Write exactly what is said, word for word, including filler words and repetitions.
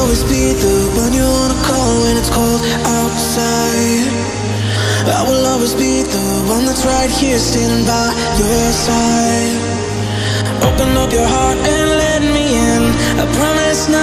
always be the one you wanna call when it's cold outside. I will always be the one that's right here standing by your side. Open up your heart and let me in. I promise not